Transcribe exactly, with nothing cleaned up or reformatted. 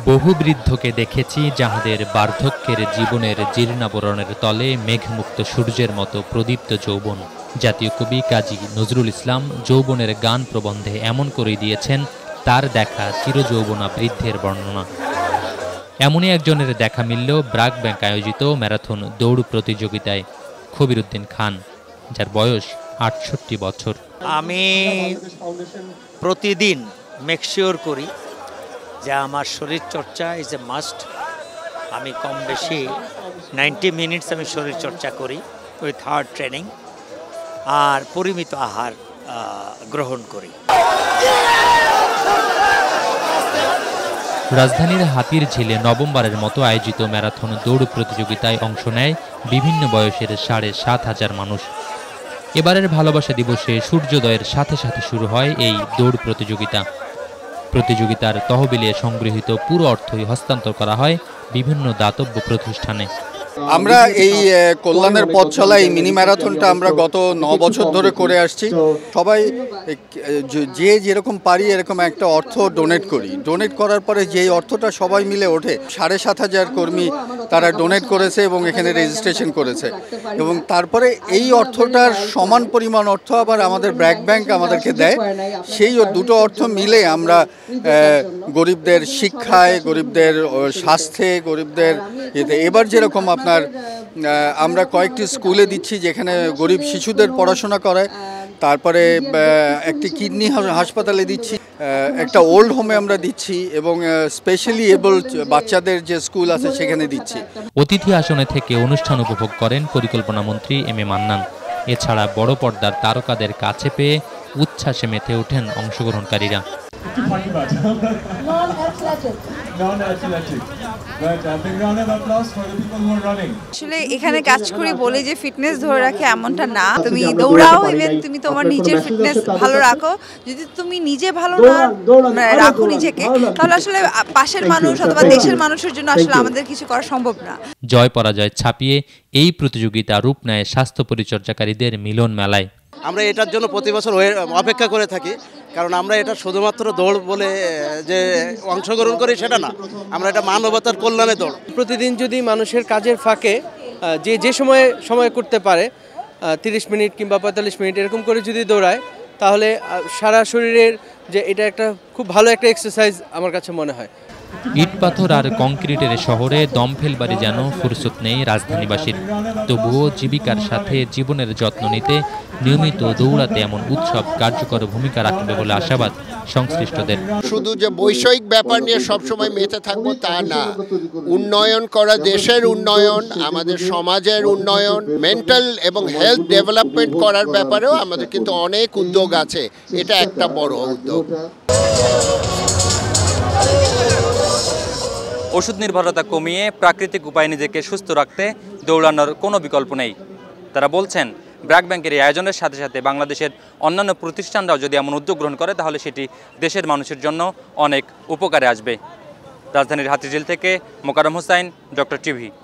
বহু বৃদ্ধকে দেখেছি যাহাদের বার্ধক্যের জীবনের জীর্ণাবরণের তলে মেঘমুক্ত সূর্যের মতো প্রদীপ্ত যৌবন। জাতীয় কবি কাজী নজরুল ইসলাম যৌবনের গান প্রবন্ধে এমন করে দিয়েছেন তার দেখা চিরযৌবনা বৃদ্ধের বর্ণনা। এমনই একজনের দেখা মিলল ব্রাক ব্যাংক আয়োজিত ম্যারাথন দৌড় প্রতিযোগিতায়। খবিরউদ্দিন খান, যার বয়স আটষট্টি বছর। আমি প্রতিদিন মেকশিওর করি যে আমার শরীর চর্চা ইজ এ মাস্ট। আমি কম বেশি নাইনটি মিনিটস আমি শরীর চর্চা করি উইথ হার্ড ট্রেনিং, আর পরিমিত আহার গ্রহণ করি। রাজধানীর হাতির ঝিলে নভেম্বরের মতো আয়োজিত ম্যারাথন দৌড় প্রতিযোগিতায় অংশ নেয় বিভিন্ন বয়সের সাড়ে সাত হাজার মানুষ। এবারের ভালোবাসা দিবসে সূর্যোদয়ের সাথে সাথে শুরু হয় এই দৌড় প্রতিযোগিতা। প্রতিযোগিতার তহবিলে সংগৃহীত পুরো অর্থই হস্তান্তর করা হয় বিভিন্ন দাতব্য প্রতিষ্ঠানে। আমরা এই কল্যাণের পথ চলা এই মিনি ম্যারাথনটা আমরা গত ন বছর ধরে করে আসছি। সবাই যে যেরকম পারি এরকম একটা অর্থ ডোনেট করি। ডোনেট করার পরে যেই অর্থটা সবাই মিলে ওঠে, সাড়ে সাত হাজার কর্মী তারা ডোনেট করেছে এবং এখানে রেজিস্ট্রেশন করেছে, এবং তারপরে এই অর্থটার সমান পরিমাণ অর্থ আবার আমাদের ব্র্যাক ব্যাংক আমাদেরকে দেয়। সেই দুটো অর্থ মিলে আমরা গরিবদের শিক্ষায়, গরিবদের স্বাস্থ্যে, গরিবদের ইয়েতে এবার যেরকম আপনার আমরা কয়েকটি স্কুলে দিচ্ছি যেখানে গরিব শিশুদের পড়াশোনা করায়, তারপরে একটি কিডনি হাসপাতালে দিচ্ছি, একটা ওল্ড হোমে আমরা দিচ্ছি, এবং স্পেশালি এবলড বাচ্চাদের যে স্কুল আছে সেখানে দিচ্ছি। অতিথি আসনে থেকে অনুষ্ঠান উপভোগ করেন পরিকল্পনা মন্ত্রী এম এ মান্নান। এছাড়া বড় পর্দার তারকাদের কাছে পেয়ে উচ্ছ্বাসে মেতে ওঠেন অংশগ্রহণকারীরা। আসলে এখানে কাজ করি বলে যে ফিটনেস ধরে রাখে এমনটা না। তুমি দৌড়াও, ইভেন তুমি তোমার নিজের ফিটনেস ভালো রাখো। যদি তুমি নিজে ভালো না রাখো নিজেকে, তাহলে আসলে পাশের মানুষ অথবা দেশের মানুষের জন্য আসলে আমাদের কিছু করা সম্ভব না। জয় পরাজয় ছাপিয়ে এই প্রতিযোগিতা রূপ নেয় স্বাস্থ্য পরিচর্যাকারীদের মিলন মেলায়। আমরা এটার জন্য প্রতি বছর অপেক্ষা করে থাকি, কারণ আমরা এটা শুধুমাত্র দৌড় বলে যে অংশগ্রহণ করি সেটা না, আমরা এটা মানবতার কল্যাণে দৌড়। প্রতিদিন যদি মানুষের কাজের ফাঁকে যে যে সময়ে সময় করতে পারে তিরিশ মিনিট কিংবা পঁয়তাল্লিশ মিনিট এরকম করে যদি দৌড়ায়, তাহলে সারা শরীরের যে এটা একটা খুব ভালো একটা এক্সারসাইজ আমার কাছে মনে হয়। ইট পাথর আর কংক্রিটের শহরে দম ফেলবারে যেন ফুরসত নেই রাজধানীবাসীর। তবুও জীবিকার সাথে জীবনের যত্ন নিতে নিয়মিত দৌড়াতে এমন উৎসব কার্যকর ভূমিকা রাখবে বলে আশাবাদ সংশ্লিষ্টদের। শুধু যে বৈষয়িক ব্যাপার নিয়ে সবসময় মেতে থাকবো তা না, উন্নয়ন করা, দেশের উন্নয়ন, আমাদের সমাজের উন্নয়ন, মেন্টাল এবং হেলথ ডেভেলপমেন্ট করার ব্যাপারেও আমাদের কিন্তু অনেক উদ্যোগ আছে। এটা একটা বড় উদ্যোগ। ওষুধ নির্ভরতা কমিয়ে প্রাকৃতিক উপায়ে নিজেকে সুস্থ রাখতে দৌড়ানোর কোনো বিকল্প নেই। তারা বলছেন, ব্র্যাক ব্যাংকের এই আয়োজনের সাথে সাথে বাংলাদেশের অন্যান্য প্রতিষ্ঠানরাও যদি এমন উদ্যোগ গ্রহণ করে, তাহলে সেটি দেশের মানুষের জন্য অনেক উপকারে আসবে। রাজধানীর হাতিঝিল থেকে মোকাররম হোসাইন, ডক্টর টিভি।